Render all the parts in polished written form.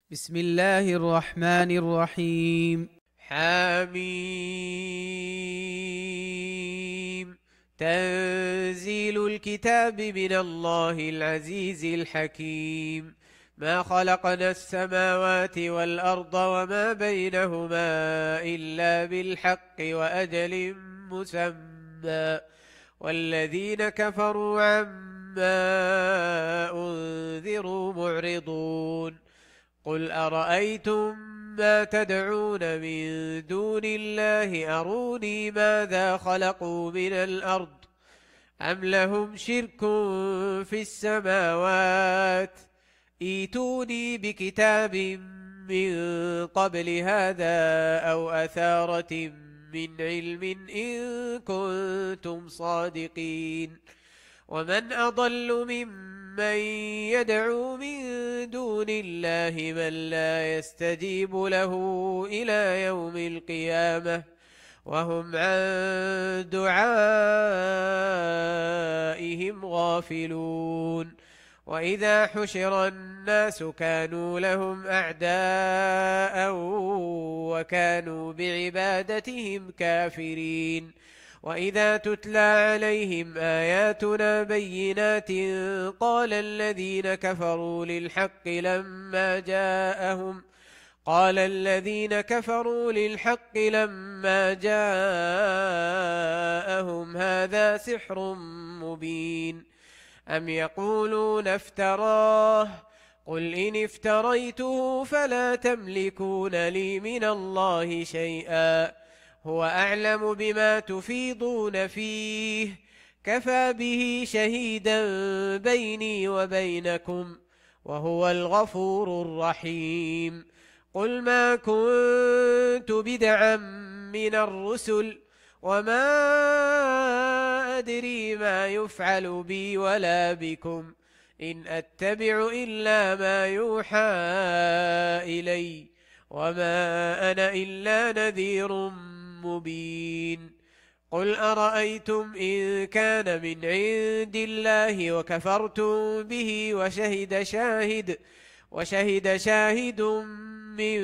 بسم الله الرحمن الرحيم. حميم. تنزيل الكتاب من الله العزيز الحكيم. ما خلقنا السماوات والأرض وما بينهما إلا بالحق وأجل مسمى، والذين كفروا عما أنذروا معرضون. قل أرأيتم ما تدعون من دون الله أروني ماذا خلقوا من الأرض أم لهم شرك في السماوات ائتوني بكتاب من قبل هذا أو أثارة من علم إن كنتم صادقين. ومن أضل ممن يدعو من دون الله من لا يستجيب له إلى يوم القيامة وهم عن دعائهم غافلون. وإذا حشر الناس كانوا لهم أعداء وكانوا بعبادتهم كافرين. وإذا تتلى عليهم آياتنا بينات قال الذين كفروا للحق لما جاءهم هذا سحر مبين. أم يقولون افتراه قل إن افتريته فلا تملكون لي من الله شيئا هو أعلم بما تفيضون فيه كفى به شهيدا بيني وبينكم وهو الغفور الرحيم. قل ما كنت بدعا من الرسل وما أدري ما يفعل بي ولا بكم إن أتبع إلا ما يوحى إلي وما أنا إلا نذير مبين. قل أرأيتم إن كان من عند الله وكفرتم به وشهد شاهد من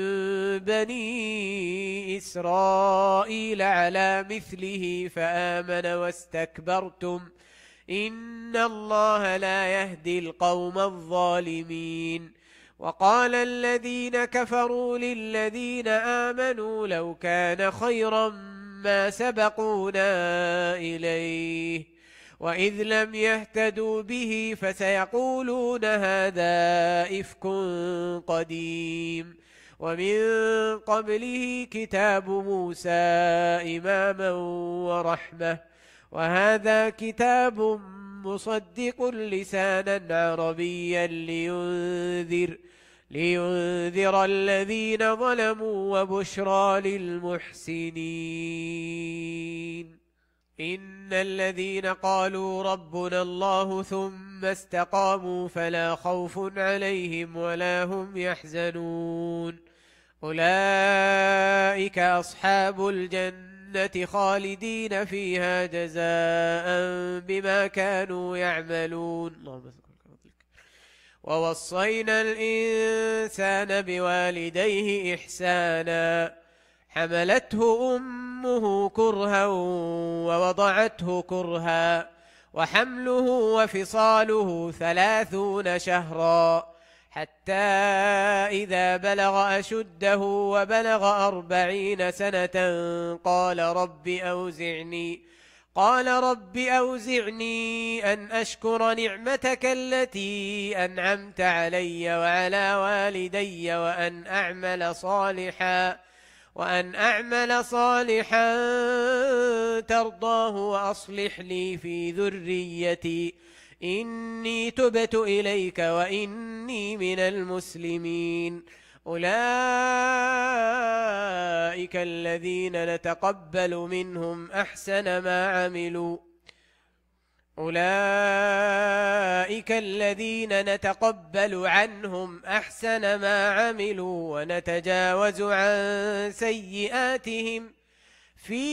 بني إسرائيل على مثله فآمن واستكبرتم إن الله لا يهدي القوم الظالمين. وقال الذين كفروا للذين آمنوا لو كان خيرا ما سبقونا إليه وإذ لم يهتدوا به فسيقولون هذا إفك قديم. ومن قبله كتاب موسى إماما ورحمة وهذا كتاب مصدق لسانا عربيا لينذر الذين ظلموا وبشرى للمحسنين. إن الذين قالوا ربنا الله ثم استقاموا فلا خوف عليهم ولا هم يحزنون أولئك أصحاب الجنة خالدين فيها جزاء بما كانوا يعملون. ووصينا الإنسان بوالديه إحسانا حملته أمه كرها ووضعته كرها وحمله وفصاله 30 شهرا حتى إذا بلغ أشده وبلغ 40 سنة قال رب أوزعني أن أشكر نعمتك التي أنعمت علي وعلى والدي وأن أعمل صالحا ترضاه وأصلح لي في ذريتي إني تبت إليك وإني من المسلمين. أولئك الذين نتقبل عنهم أحسن ما عملوا ونتجاوز عن سيئاتهم في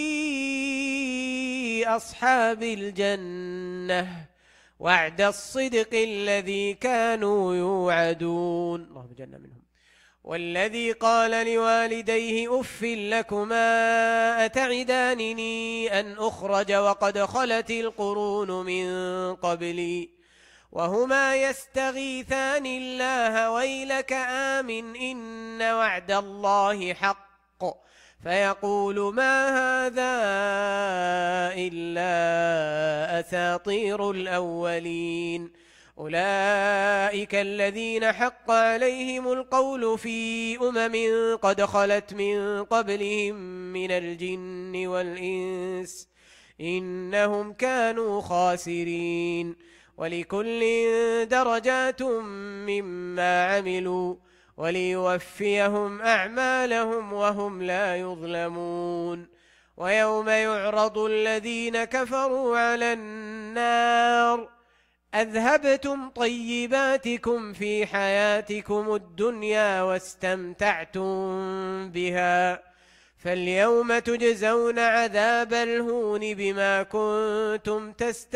أصحاب الجنة وعد الصدق الذي كانوا يوعدون. اللهم اجعلنا منهم. والذي قال لوالديه أف لكما أتعدانني أن أخرج وقد خلت القرون من قبلي وهما يستغيثان الله ويلك آمن إن وعد الله حق فيقول ما هذا إلا أساطير الأولين أولئك الذين حق عليهم القول في قد خلت من قبلهم من الجن والإنس إنهم كانوا خاسرين ولكل درجات مما عملوا وليوفيهم أعمالهم وهم لا يظلمون ويوم يعرض الذين كفروا على النار أذهبتم طيباتكم في حياتكم الدنيا واستمتعتم بها فاليوم تجزون عذاب الهون بما كنتم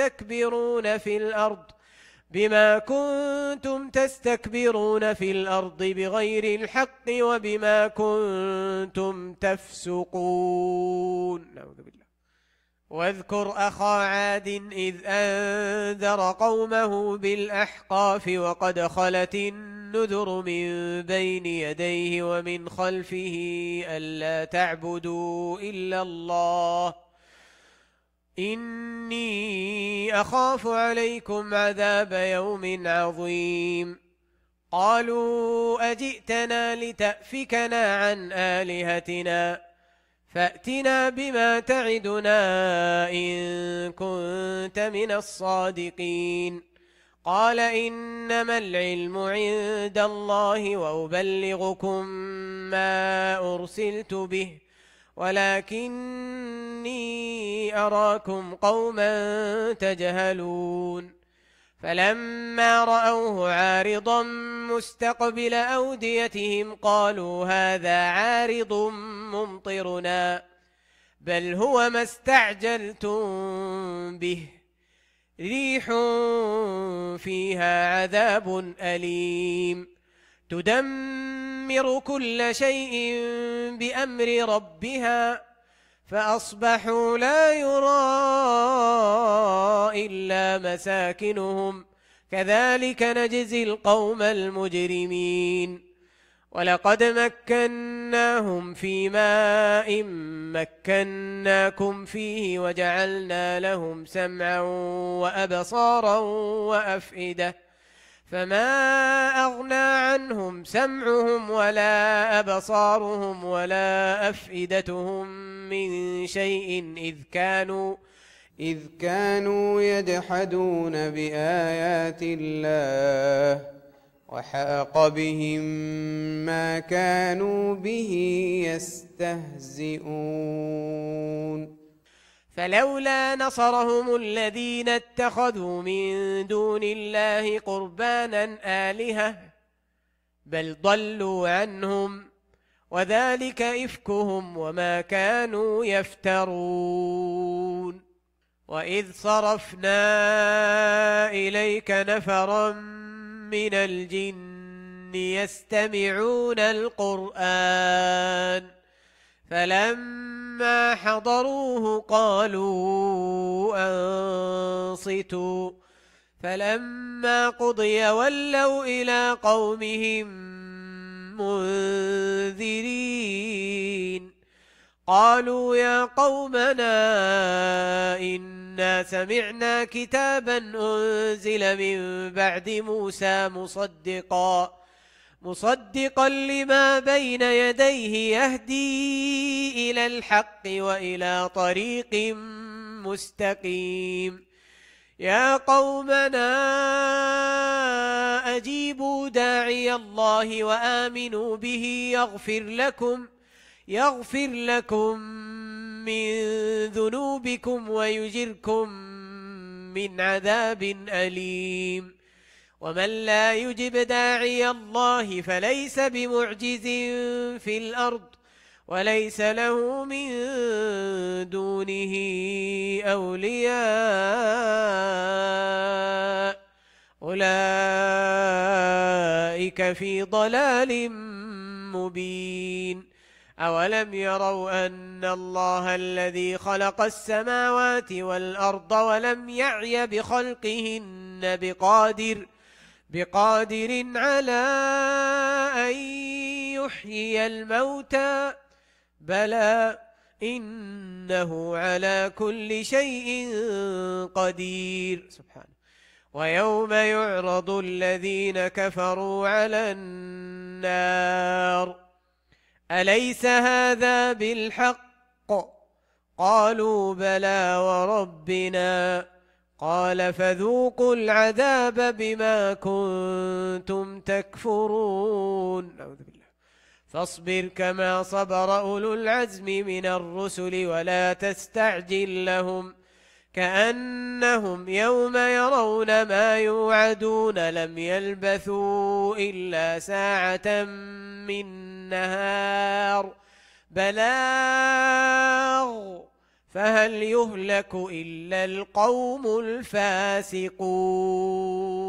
تستكبرون في الأرض بغير الحق وبما كنتم تفسقون. نعوذ بالله. واذكر أخا عاد إذ أنذر قومه بالأحقاف وقد خلت النذر من بين يديه ومن خلفه ألا تعبدوا إلا الله إني أخاف عليكم عذاب يوم عظيم قالوا أجئتنا لتأفكنا عن آلهتنا فأتنا بما تعدنا إن كنت من الصادقين قال إنما العلم عند الله وأبلغكم ما أرسلت به ولكني أراكم قوما تجهلون فلما رأوه عارضا مستقبل أوديتهم قالوا هذا عارض ممطرنا بل هو ما استعجلتم به ريح فيها عذاب أليم تدمر كل شيء بأمر ربها فأصبحوا لا يرى إلا مساكنهم كذلك نجزي القوم المجرمين ولقد مكناهم في ماء مكناكم فيه وجعلنا لهم سمعا وأبصارا وأفئدة فما أغنى عنهم سمعهم ولا أبصارهم ولا أفئدتهم من شيء إذ كانوا يجحدون بآيات الله وحاق بهم ما كانوا به يستهزئون فلولا نصرهم الذين اتخذوا من دون الله قربانا آلهة بل ضلوا عنهم وذلك إفكهم وما كانوا يفترون وإذ صرفنا إليك نفرا من الجن يستمعون القرآن فلما حضروه قالوا أنصتوا فلما قضي ولوا إلى قومهم منذرين قالوا يا قومنا إنا سمعنا كتابا أنزل من بعد موسى مصدقا لما بين يديه يهدي إلى الحق وإلى طريق مستقيم يا قومنا أجيبوا داعي الله وآمنوا به يغفر لكم من ذنوبكم ويجركم من عذاب أليم ومن لا يجب داعي الله فليس بمعجز في الأرض وليس له من دونه أولياء أولئك في ضلال مبين أولم يروا أن الله الذي خلق السماوات والأرض ولم يعي بخلقهن بقادر على أن يحيي الموتى بلى إنه على كل شيء قدير سبحانه ويوم يعرض الذين كفروا على النار أليس هذا بالحق قالوا بلى وربنا قال فذوقوا العذاب بما كنتم تكفرون نعوذ بالله فاصبر كما صبر أولو العزم من الرسل ولا تستعجل لهم كأنهم يوم يرون ما يوعدون لم يلبثوا إلا ساعة من نهار بلاغ فهل يهلك إلا القوم الفاسقون